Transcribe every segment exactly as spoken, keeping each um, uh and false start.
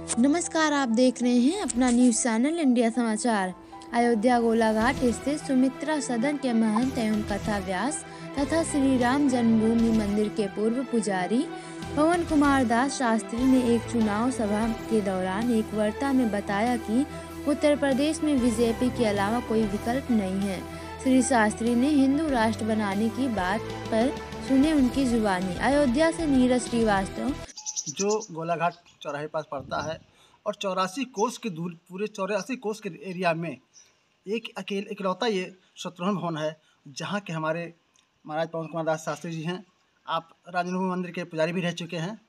नमस्कार, आप देख रहे हैं अपना न्यूज चैनल इंडिया समाचार। अयोध्या गोलाघाट स्थित सुमित्रा सदन के महंत एवं कथा व्यास तथा श्री राम जन्मभूमि मंदिर के पूर्व पुजारी पवन कुमार दास शास्त्री ने एक चुनाव सभा के दौरान एक वार्ता में बताया कि उत्तर प्रदेश में बीजेपी के अलावा कोई विकल्प नहीं है। श्री शास्त्री ने हिंदू राष्ट्र बनाने की बात पर सुने उनकी जुबानी। अयोध्या से नीरज श्रीवास्तव। जो गोलाघाट चौराहे पास पड़ता है और चौरासी कोस की दूर पूरे चौरासी कोस के एरिया में एक अकेले इकलौता ये शत्रुघ्न भवन है, जहाँ के हमारे महाराज पवन कुमार दास शास्त्री जी हैं। आप राम जन्मभूमि मंदिर के पुजारी भी रह चुके हैं।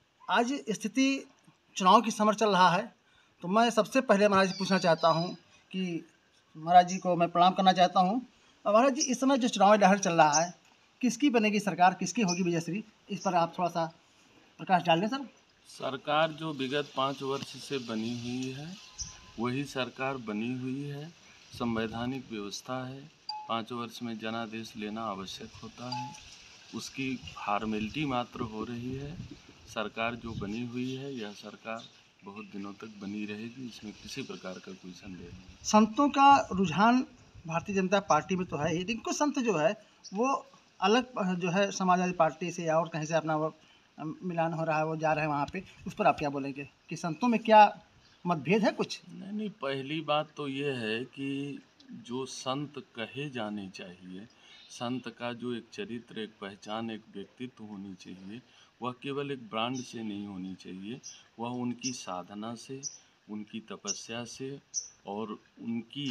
आज स्थिति चुनाव की समर चल रहा है, तो मैं सबसे पहले महाराज जी पूछना चाहता हूँ कि महाराज जी को मैं प्रणाम करना चाहता हूँ। महाराज जी, इस समय जो चुनाव लहर चल रहा है, किसकी बनेगी सरकार, किसकी होगी विजयश्री, इस पर आप थोड़ा सा प्रकाश डाल दें सर। सरकार जो विगत पाँच वर्ष से बनी हुई है वही सरकार बनी हुई है। संवैधानिक व्यवस्था है, पाँच वर्ष में जनादेश लेना आवश्यक होता है, उसकी फॉर्मेलिटी मात्र हो रही है। सरकार जो बनी हुई है यह सरकार बहुत दिनों तक बनी रहेगी, इसमें किसी प्रकार का कोई संदेह नहीं। संतों का रुझान भारतीय जनता पार्टी में तो है ही, लेकिन कुछ संत जो है वो अलग जो है समाजवादी पार्टी से या और कहीं से अपना वो मिलान हो रहा है, वो जा रहे हैं वहाँ पे। उस पर आप क्या बोलेंगे कि संतों में क्या मतभेद है कुछ? नहीं नहीं, पहली बात तो ये है कि जो संत कहे जाने चाहिए, संत का जो एक चरित्र, एक पहचान, एक व्यक्तित्व होनी चाहिए, वह केवल एक ब्रांड से नहीं होनी चाहिए। वह उनकी साधना से, उनकी तपस्या से और उनकी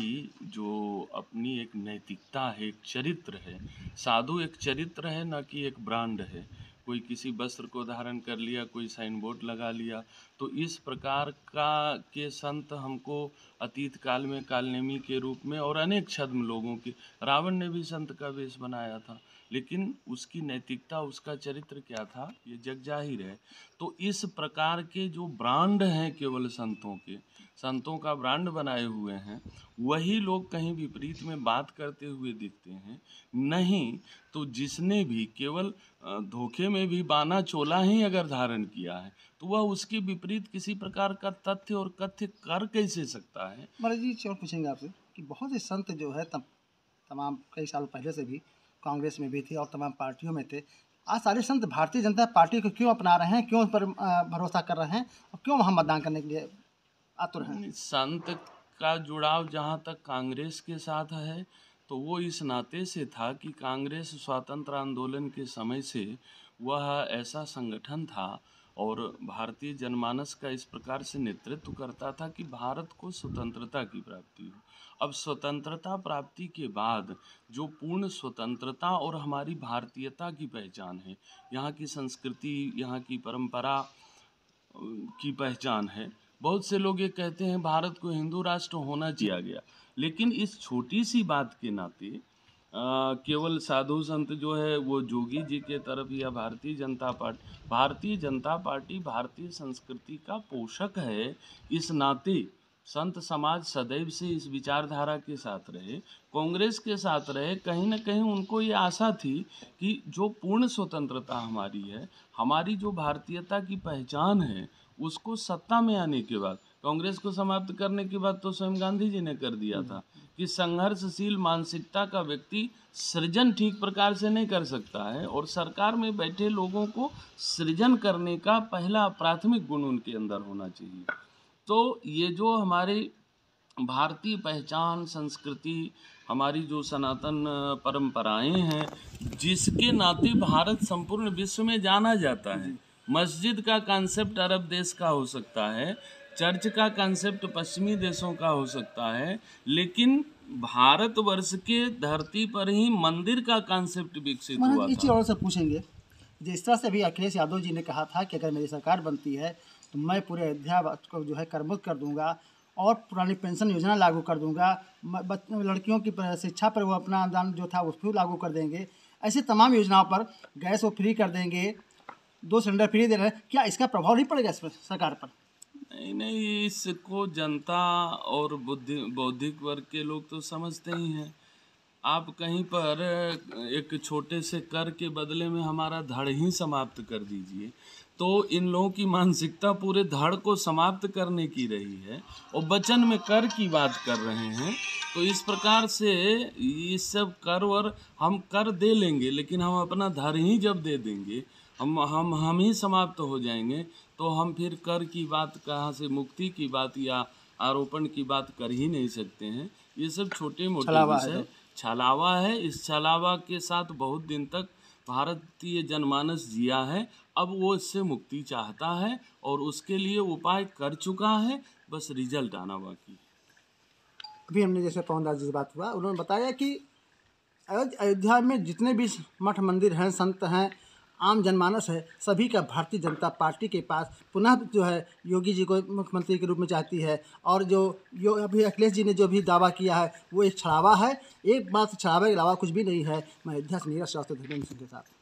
जो अपनी एक नैतिकता है, एक चरित्र है। साधु एक चरित्र है, न कि एक ब्रांड है। कोई किसी वस्त्र को धारण कर लिया, कोई साइन बोर्ड लगा लिया, तो इस प्रकार का के संत हमको अतीत काल में कालनेमी के रूप में और अनेक छद्म लोगों के, रावण ने भी संत का वेश बनाया था, लेकिन उसकी नैतिकता, उसका चरित्र क्या था ये जग जाहिर है। तो इस प्रकार के जो ब्रांड हैं केवल संतों के, संतों का ब्रांड बनाए हुए हैं, वही लोग कहीं विपरीत में बात करते हुए दिखते हैं। नहीं तो जिसने भी केवल धोखे में भी बाना चोला ही अगर धारण किया है तो वह उसके विपरीत किसी प्रकार का तथ्य और कथ्य कर कैसे सकता है। महाराज जी चौर पूछेंगे आपसे कि बहुत से संत जो है तम, तमाम कई साल पहले से भी कांग्रेस में भी थे और तमाम पार्टियों में थे। आज सारे संत भारतीय जनता पार्टी को क्यों अपना रहे हैं, क्यों उस पर भरोसा कर रहे हैं और क्यों वहाँ मतदान करने के लिए आतुर हैं? संत का जुड़ाव जहाँ तक कांग्रेस के साथ है तो वो इस नाते से था कि कांग्रेस स्वतंत्र आंदोलन के समय से वह ऐसा संगठन था और भारतीय जनमानस का इस प्रकार से नेतृत्व करता था कि भारत को स्वतंत्रता की प्राप्ति हो। अब स्वतंत्रता प्राप्ति के बाद जो पूर्ण स्वतंत्रता और हमारी भारतीयता की पहचान है, यहाँ की संस्कृति, यहाँ की परंपरा की पहचान है। बहुत से लोग ये कहते हैं भारत को हिंदू राष्ट्र होना चाहिए गया, लेकिन इस छोटी सी बात के नाते केवल साधु संत जो है वो जोगी जी के तरफ या भारतीय जनता पार्टी भारतीय जनता पार्टी भारतीय संस्कृति का पोषक है, इस नाते संत समाज सदैव से इस विचारधारा के साथ रहे, कांग्रेस के साथ रहे। कहीं ना कहीं उनको ये आशा थी कि जो पूर्ण स्वतंत्रता हमारी है, हमारी जो भारतीयता की पहचान है, उसको सत्ता में आने के बाद, कांग्रेस को समाप्त करने के बाद तो स्वयं गांधी जी ने कर दिया था कि संघर्षशील मानसिकता का व्यक्ति सृजन ठीक प्रकार से नहीं कर सकता है और सरकार में बैठे लोगों को सृजन करने का पहला प्राथमिक गुण उनके अंदर होना चाहिए। तो ये जो हमारे भारतीय पहचान, संस्कृति, हमारी जो सनातन परंपराएं हैं, जिसके नाते भारत संपूर्ण विश्व में जाना जाता है। मस्जिद का कॉन्सेप्ट अरब देश का हो सकता है, चर्च का कॉन्सेप्ट पश्चिमी देशों का हो सकता है, लेकिन भारतवर्ष के धरती पर ही मंदिर का कॉन्सेप्ट विकसित हुआ था। इस चीज़ और से पूछेंगे, जिस तरह से अभी अखिलेश यादव जी ने कहा था कि अगर मेरी सरकार बनती है तो मैं पूरे अयोध्या को जो है करमुक्त कर दूंगा और पुरानी पेंशन योजना लागू कर दूंगा, लड़कियों की शिक्षा पर वो अपना अनुदान जो था उसको लागू कर देंगे, ऐसी तमाम योजनाओं पर गैस वो फ्री कर देंगे, दो सिलेंडर फ्री दे रहे हैं। क्या इसका प्रभाव नहीं पड़ेगा इस पर सरकार पर? नहीं नहीं, इसको जनता और बुद्धि बौद्धिक वर्ग के लोग तो समझते ही हैं। आप कहीं पर एक छोटे से कर के बदले में हमारा धड़ ही समाप्त कर दीजिए, तो इन लोगों की मानसिकता पूरे धड़ को समाप्त करने की रही है और वचन में कर की बात कर रहे हैं। तो इस प्रकार से ये सब कर और हम कर दे लेंगे, लेकिन हम अपना धड़ ही जब दे देंगे, हम हम हम ही समाप्त हो जाएंगे, तो हम फिर कर की बात कहाँ से, मुक्ति की बात या आरोपण की बात कर ही नहीं सकते हैं। ये सब छोटे मोटे विषय छलावा है। इस छलावा के साथ बहुत दिन तक भारतीय जनमानस जिया है। अब वो इससे मुक्ति चाहता है और उसके लिए उपाय कर चुका है, बस रिजल्ट आना बाकी है। अभी हमने जैसे पवन दास जी से बात हुआ, उन्होंने बताया कि अयोध्या में जितने भी मठ मंदिर हैं, संत हैं, आम जनमानस है, सभी का भारतीय जनता पार्टी के पास पुनः जो है योगी जी को मुख्यमंत्री के रूप में चाहती है। और जो यो अभी अखिलेश जी ने जो भी दावा किया है वो एक छलावा है। एक बात छलावे के अलावा कुछ भी नहीं है। मैं अयोध्या से नीरज श्रीवास्तव के साथ।